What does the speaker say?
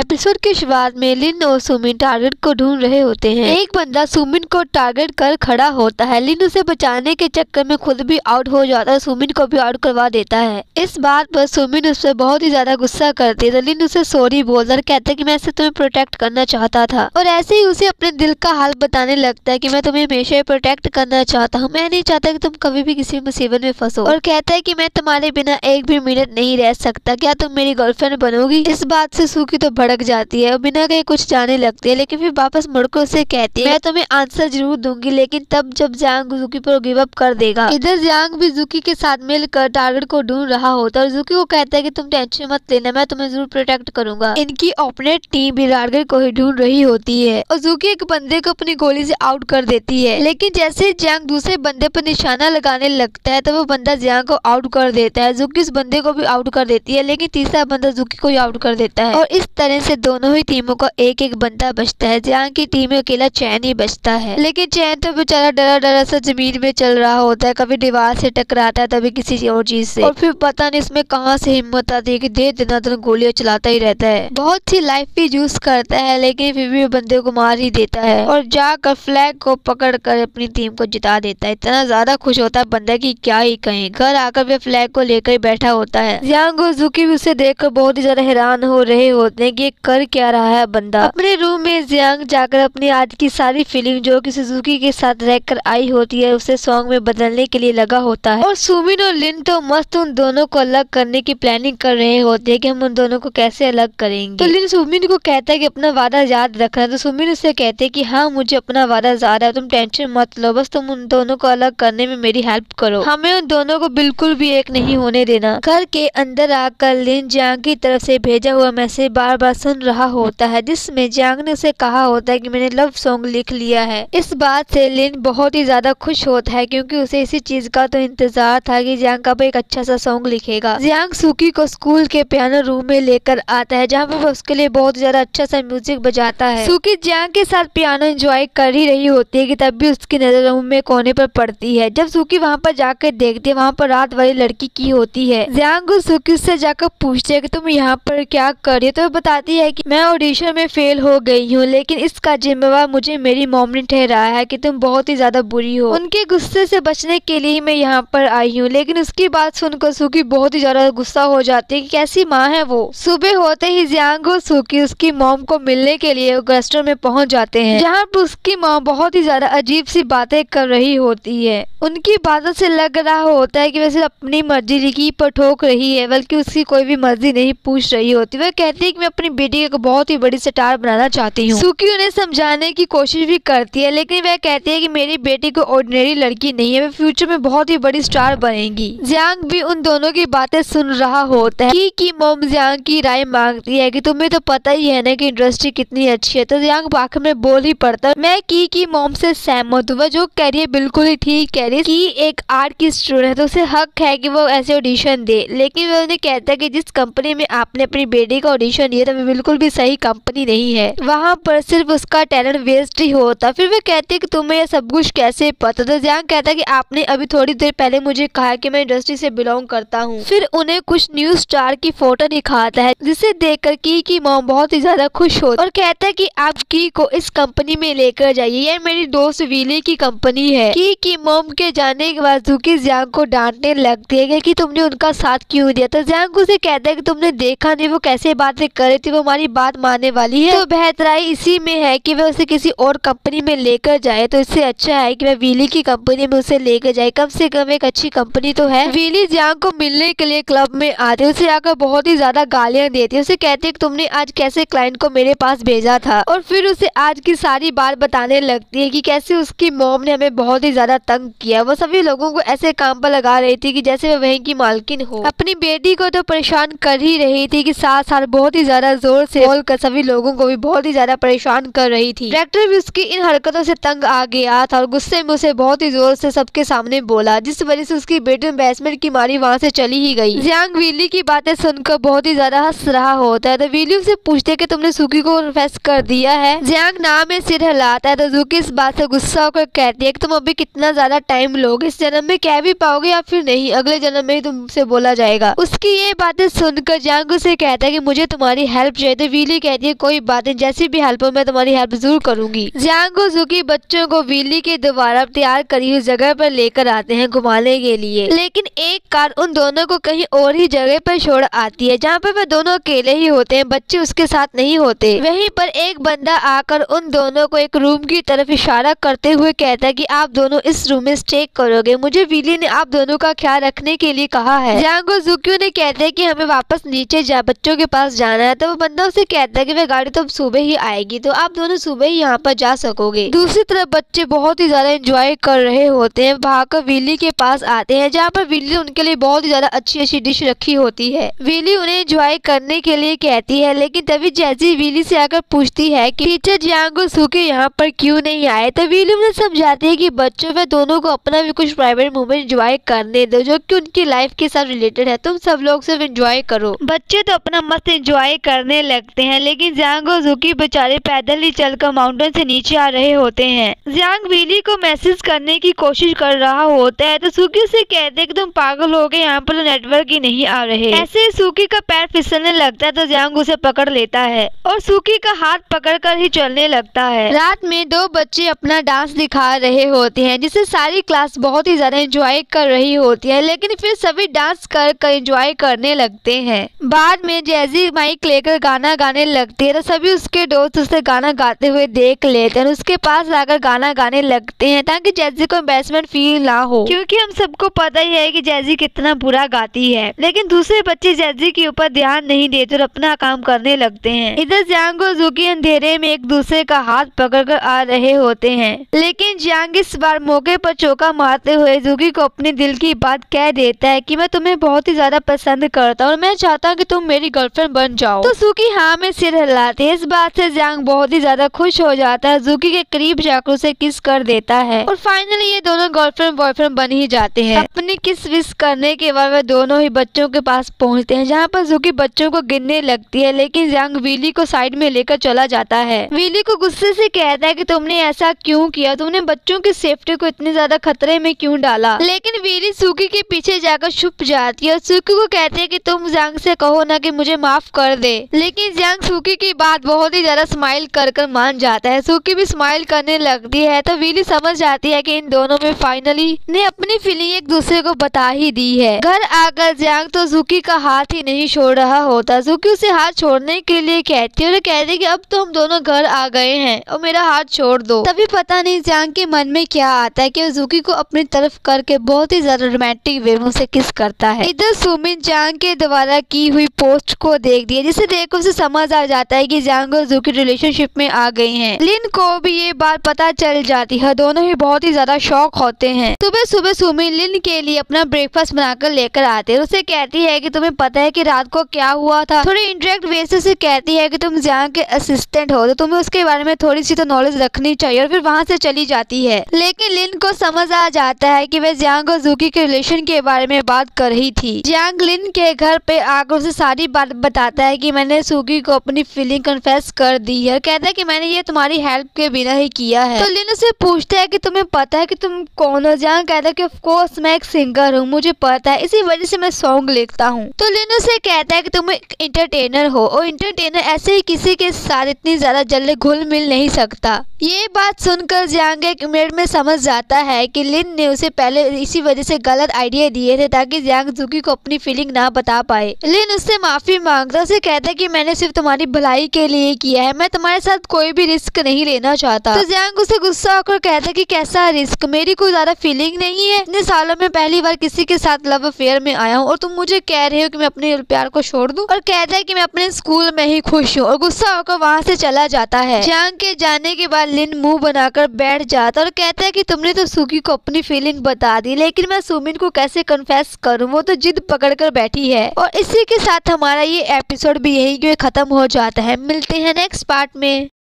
Episode की शुरुआत में लिन और सुमिन टारगेट को ढूंढ रहे होते हैं। एक बंदा सुमिन को टारगेट कर खड़ा होता है। लिन उसे बचाने के चक्कर में खुद भी आउट हो जाता है, सुमिन को भी आउट करवा देता है। इस बात पर सुमिन उस पर बहुत ही ज्यादा गुस्सा करती है तो लिन उसे सॉरी बोलता है, कहता है कि मैं इसे तुम्हें प्रोटेक्ट करना चाहता था। और ऐसे ही उसे अपने दिल का हाल बताने लगता है कि मैं तुम्हें हमेशा प्रोटेक्ट करना चाहता हूँ, मैं नहीं चाहता कि तुम कभी भी किसी मुसीबत में फंसो। और कहता है कि मैं तुम्हारे बिना एक भी मिनट नहीं रह सकता, क्या तुम मेरी गर्लफ्रेंड बनोगी। इस बात से सूकी तो भड़क जाती है और बिना कहीं कुछ जाने लगती है, लेकिन फिर वापस मुड़कर उसे कहती है मैं तुम्हें आंसर जरूर दूंगी, लेकिन तब जब जियांग जूकी पर गिव अप कर देगा। इधर जियांग भी जूकी के साथ मिलकर टारगेट को ढूंढ रहा होता है और जूकी को कहता है कि तुम टेंशन मत लेना, मैं तुम्हें जरूर प्रोटेक्ट करूंगा। इनकी ओपोनेंट टीम भी टारगेट को ही ढूंढ रही होती है और जूकी एक बंदे को अपनी गोली से आउट कर देती है, लेकिन जैसे जियांग दूसरे बंदे पर निशाना लगाने लगता है तो वो बंदा जियांग को आउट कर देता है। जूकी इस बंदे को भी आउट कर देती है, लेकिन तीसरा बंदा जूकी को ही आउट कर देता है और इस तरह से दोनों ही टीमों को एक एक बंदा बचता है। जियांग की टीम में अकेला चैन ही बचता है, लेकिन चैन तो बेचारा डरा डरा सा जमीन में चल रहा होता है, कभी दीवार से टकराता है कभी किसी और चीज से, और फिर पता नहीं इसमें कहाँ से हिम्मत आती है कि दे दिन गोलियां चलाता ही रहता है। बहुत सी लाइफ भी यूज करता है लेकिन फिर भी बंदे को मार ही देता है और जाकर फ्लैग को पकड़ कर अपनी टीम को जिता देता है। इतना ज्यादा खुश होता है बंदा की क्या ही कहें। घर आकर वे फ्लैग को लेकर बैठा होता है। जियांग और जूकी भी उसे देखकर बहुत ही ज्यादा हैरान हो रहे होते हैं कि ये कर क्या रहा है बंदा। अपने रूम में जियांग जाकर अपनी आज की सारी फीलिंग जो कि सुजुकी के साथ रहकर आई होती है उसे सॉन्ग में बदलने के लिए लगा होता है। और सुमिन और लिन तो मस्त उन दोनों को अलग करने की प्लानिंग कर रहे होते हैं कि हम उन दोनों को कैसे अलग करेंगे। तो लिन सुमिन को कहता है कि अपना वादा याद रखना, तो सुमिन उससे कहते हैं कि हाँ मुझे अपना वादा याद है, तुम टेंशन मत लो, बस तुम उन दोनों को अलग करने में मेरी हेल्प करो, हमें उन दोनों को बिल्कुल भी एक नहीं होने देना। घर के अंदर आकर लिन जियांग की तरफ से भेजा हुआ मैसेज बार बार सुन रहा होता है, जिसमें जियांग ने उसे कहा होता है कि मैंने लव सॉन्ग लिख लिया है। इस बात से लिन बहुत ही ज्यादा खुश होता है क्योंकि उसे इसी चीज का तो इंतजार था कि जियांग कब एक अच्छा सा सॉन्ग लिखेगा। जियांग सूकी को स्कूल के पियानो रूम में लेकर आता है जहाँ पर वो उसके लिए बहुत ज्यादा अच्छा सा म्यूजिक बजाता है। सूकी जियांग के साथ पियानो एंजॉय कर ही रही होती है कि तब भी उसकी नजर रूम में कोने पर पड़ती है। जब सूकी वहाँ पर जाकर देखती है वहाँ पर रात वाली लड़की की होती है। जियांग और सूकी से जाकर पूछते है कि तुम यहाँ पर क्या कर रही हो, तो वो बताती है कि मैं ऑडिशन में फेल हो गई हूँ, लेकिन इसका जिम्मेवार मुझे मेरी मॉम ने ठहराया है कि तुम बहुत ही ज्यादा बुरी हो। उनके गुस्से से बचने के लिए मैं यहाँ पर आई हूँ। लेकिन उसकी बात सुनकर सूकी बहुत ही ज्यादा गुस्सा हो जाती है कि कैसी माँ है वो। सुबह होते ही जियांग और सूकी उसकी मॉम को मिलने के लिए रेस्टोरेंट में पहुँच जाते हैं, जहाँ पर उसकी माँ बहुत ही ज्यादा अजीब सी बातें कर रही होती है। उनकी बातों से लग रहा होता है कि वैसे अपनी मर्जी की पर ठोक रही है, बल्कि उसकी कोई भी मर्जी नहीं पूछ रही होती। वह कहती है कि मैं अपनी बेटी को बहुत ही बड़ी स्टार बनाना चाहती हूँ। सूकी उन्हें समझाने की कोशिश भी करती है, लेकिन वह कहती है कि मेरी बेटी को ऑर्डिनरी लड़की नहीं है, वह फ्यूचर में बहुत ही बड़ी स्टार बनेगी। जियांग भी उन दोनों की बातें सुन रहा होता है कि मॉम जियांग की राय मांगती है कि तुम्हें तो पता ही है ना कि इंडस्ट्री कितनी अच्छी है। तो जियांग आखिर में बोल ही पड़ता है मैं की मॉम से सहमत हूँ, जो कह रही है बिल्कुल ही ठीक कह रही है कि एक आर्ट की स्टूडेंट है तो उसे हक है कि वो ऐसे ऑडिशन दे। लेकिन वह उन्हें कहता है कि जिस कंपनी में आपने अपनी बेटी का ऑडिशन दिया था वो बिल्कुल भी सही कंपनी नहीं है, वहाँ पर सिर्फ उसका टैलेंट वेस्ट ही होता। फिर वे कहते हैं कि तुम्हें यह सब कुछ कैसे पता। तो जियांग कहता है कि आपने अभी थोड़ी देर पहले मुझे कहा कि मैं इंडस्ट्री से बिलोंग करता हूँ। फिर उन्हें कुछ न्यूज स्टार की फोटो दिखाता है जिसे देखकर की मॉम बहुत ही ज्यादा खुश हो और कहता है कि आप की को इस कंपनी में लेकर जाइए, यह मेरी दोस्त विली की कंपनी है। की मॉम के जाने के बाद जूकी जियांग को डांटने लगती है कि तुमने उनका साथ क्यों दिया। तो जियांग उसे कहता है कि तुमने देखा नहीं वो कैसे बातें कर रही थी, वो हमारी बात मानने वाली है, तो बेहतराई इसी में है कि वह उसे किसी और कंपनी में लेकर जाए। तो इससे अच्छा है कि वह विली की कंपनी में उसे लेकर जाए, कम से कम एक अच्छी कंपनी तो है। विली जियांग को मिलने के लिए क्लब में आते है, उसे आकर बहुत ही ज्यादा गालियां देती है। उसे कहते है कि तुमने आज कैसे क्लाइंट को मेरे पास भेजा था, और फिर उसे आज की सारी बात बताने लगती है कि कैसे उसकी मॉम ने हमें बहुत ही ज्यादा तंग किया। वो सभी लोगों को ऐसे काम पर लगा रही थी कि जैसे वह वहीं की मालकिन हो। अपनी बेटी को तो परेशान कर ही रही थी कि साथ साथ बहुत ही ज्यादा जोर से बोलकर सभी लोगों को भी बहुत ही ज्यादा परेशान कर रही थी। डायरेक्टर भी उसकी इन हरकतों से तंग आ गया था और गुस्से में उसे बहुत ही जोर से सबके सामने बोला, जिस वजह से उसकी बेटी एम्बैरेसमेंट की मारी वहाँ से चली ही गई। जियांग विली की बातें सुनकर बहुत ही ज्यादा हंस रहा होता है। तो विली उसे पूछते कि तुमने सूकी को फेस कर दिया है। जियांग नाम में सिर हिलाता है तो जूकी इस बात से गुस्सा होकर कहती है कि तुम अभी कितना ज्यादा टाइम लोगे, इस जन्म में कह भी पाओगे या फिर नहीं, अगले जन्म में ही तुमसे बोला जाएगा। उसकी ये बातें सुनकर जियांग उसे कहता है कि मुझे तुम्हारी हेल्प चाहिए तो विली कहती है कोई बात नहीं, जैसी भी हेल्प हो मैं तुम्हारी हेल्प जरूर करूंगी। जियांग और जुकी बच्चों को विली के दोबारा तैयार करी हुई जगह पर लेकर आते हैं घुमाने के लिए, लेकिन एक कार उन दोनों को कहीं और ही जगह पर छोड़ आती है जहाँ पर वे दोनों अकेले ही होते हैं, बच्चे उसके साथ नहीं होते। वहीं पर एक बंदा आकर उन दोनों को एक रूम की तरफ इशारा करते हुए कहता है कि आप दोनों इस रूम में स्टे करोगे, मुझे विली ने आप दोनों का ख्याल रखने के लिए कहा है। जियांग और जुकी ने कहते हैं कि हमें वापस नीचे बच्चों के पास जाना है, तो वो बंदा उसे कहता है कि वह गाड़ी तो सुबह ही आएगी, तो आप दोनों सुबह ही यहाँ पर जा सकोगे। दूसरी तरफ बच्चे बहुत ही ज्यादा एंजॉय कर रहे होते हैं, भागकर विली के पास आते हैं जहाँ पर विली उनके लिए बहुत ही ज्यादा अच्छी अच्छी डिश रखी होती है। विली उन्हें एंजॉय करने के लिए कहती है, लेकिन तभी जैसी विली से आकर पूछती है कि टीचर जियांग और सुकी यहाँ पर क्यों नहीं आए, तो विली उन्हें समझाती है कि बच्चों वे दोनों को अपना भी कुछ प्राइवेट मोमेंट एंजॉय करने दो जो कि उनकी लाइफ के साथ रिलेटेड है, तुम सब लोग सिर्फ एंजॉय करो। बच्चे तो अपना मस्त एंजॉय करने लगते हैं, लेकिन जियांग और जुकी बेचारे पैदल ही चलकर माउंटेन से नीचे आ रहे होते हैं। जियांग विली को मैसेज करने की कोशिश कर रहा होता है तो सुकी से कहते हैं कि तुम पागल हो गए, यहाँ पर तो नेटवर्क ही नहीं आ रहे। ऐसे सुकी का पैर फिसलने लगता है तो जियांग उसे पकड़ लेता है और सुकी का हाथ पकड़कर ही चलने लगता है। रात में दो बच्चे अपना डांस दिखा रहे होते हैं जिसे सारी क्लास बहुत ही ज्यादा एंजॉय कर रही होती है, लेकिन फिर सभी डांस कर एंजॉय करने लगते हैं। बाद में जैजी माइक लेकर गाना गाने लगती है तो सभी उसके दोस्त उसे गाना गाते हुए देख लेते हैं, उसके पास आकर गाना गाने लगते हैं ताकि जैजी को एम्बैरेसमेंट फील ना हो, क्योंकि हम सबको पता ही है कि जैजी कितना बुरा गाती है। लेकिन दूसरे बच्चे जैजी के ऊपर ध्यान नहीं देते और अपना काम करने लगते हैं। इधर जियांग और जुकी अंधेरे में एक दूसरे का हाथ पकड़कर आ रहे होते हैं, लेकिन जियांग इस बार मौके पर चौका मारते हुए जुकी को अपने दिल की बात कह देता है कि मैं तुम्हें बहुत ही ज्यादा पसंद करता हूँ और मैं चाहता हूँ कि तुम मेरी गर्लफ्रेंड बन जाओ। तो जुकी हाँ में सिर हिलाती है। इस बात से जियांग बहुत ही ज्यादा खुश हो जाता है, जुकी के करीब जाकर उसे किस कर देता है और फाइनली ये दोनों गर्लफ्रेंड बॉयफ्रेंड बन ही जाते हैं। अपनी किस विश करने के बाद वे दोनों ही बच्चों के पास पहुँचते हैं जहाँ पर जुकी बच्चों को गिनने लगती है, लेकिन जियांग विली को साइड में लेकर चला जाता है। विली को गुस्से से कहता है कि तुमने ऐसा क्यों किया, तुमने बच्चों की सेफ्टी को इतनी ज्यादा खतरे में क्यों डाला, लेकिन विली सुकी के पीछे जाकर छुप जाती है और सुकी को कहती है कि तुम जियांग से कहो ना कि मुझे माफ कर दे, लेकिन जियांग सुकी की बात बहुत ही ज्यादा स्माइल कर मान जाता है। सुकी भी स्माइल करने लगती है तो विली समझ जाती है कि इन दोनों में फाइनली ने अपनी फीलिंग एक दूसरे को बता ही दी है। घर आकर जियांग तो सुकी का हाथ ही नहीं छोड़ रहा होता, सुकी उसे हाथ छोड़ने के लिए कहती है और कहती है कि अब तो हम दोनों घर आ गए हैं और मेरा हाथ छोड़ दो। तभी पता नहीं जियांग के मन में क्या आता है कि वो जुकी को अपनी तरफ करके बहुत ही ज्यादा रोमांटिक वे में उसे किस करता है। इधर सुमिन जियांग के द्वारा की हुई पोस्ट को देख दिया, जिसे देख उसे समझ आ जाता है कि जियांग और जुकी रिलेशनशिप में आ गई हैं। लिन को भी ये बात पता चल जाती है, दोनों ही बहुत ही ज्यादा शॉक होते हैं। सुबह सुबह सुमिन लिन के लिए अपना ब्रेकफास्ट बनाकर लेकर आते हैं, उसे कहती है कि तुम्हें पता है कि रात को क्या हुआ था। थोड़ी इंटरेक्ट वे से कहती है कि तुम जियांग के असिस्टेंट हो तो तुम्हें उसके बारे में थोड़ी सी तो नॉलेज रखनी चाहिए और फिर वहाँ से चली जाती है। लेकिन लिन को समझ आ जाता है कि वह जियांग और जुकी के रिलेशन के बारे में बात कर रही थी। जियांग लिन के घर पे आकर उसे सारी बात बताता है कि मैंने सुकी को अपनी फीलिंग कन्फेस कर दी है, कहता है कि मैंने ये तुम्हारी हेल्प के बिना ही किया है। तो लिन उसे पूछता है कि तुम्हें पता है कि तुम कौन हो। जियांग कहता है कि ऑफ कोर्स मैं एक सिंगर हूँ, मुझे पता है, इसी वजह से मैं सॉन्ग लिखता हूँ। तो लिन उसे कहता है कि तुम एक इंटरटेनर हो और इंटरटेनर ऐसे ही किसी के साथ इतनी ज्यादा जल्दी घुल मिल नहीं सकता। ये बात सुनकर जियांग एक मिनट में समझ जाता है कि लिन ने उसे पहले इसी वजह से गलत आइडिया दिए थे ताकि जियांग जुकी को अपनी फीलिंग ना बता पाए। लिन उससे माफी मांगता, उसे कहता है कि मैंने सिर्फ तुम्हारी भलाई के लिए किया है, मैं तुम्हारे साथ कोई भी रिस्क नहीं लेना चाहता। तो जियांग उसे गुस्सा होकर कहता है कि कैसा रिस्क, मेरी कोई ज्यादा फीलिंग नहीं है, इतने सालों में पहली बार किसी के साथ लव अफेयर में आया हूँ और तुम मुझे कह रहे हो कि मैं अपने प्यार को छोड़ दूं। और कहता है कि मैं अपने स्कूल में ही खुश हूँ और गुस्सा होकर वहाँ से चला जाता है। जियांग के जाने के बाद लिन मुंह बनाकर बैठ जाता और कहता है कि तुमने तो सुकी को अपनी फीलिंग बता दी, लेकिन मैं सुमिन को कैसे कन्फेस करूं, वो तो जिद पकड़ कर बैठी है। और इसी के साथ हमारा ये एपिसोड भी यही खत्म हो जाता है। मिलते हैं नेक्स्ट पार्ट में।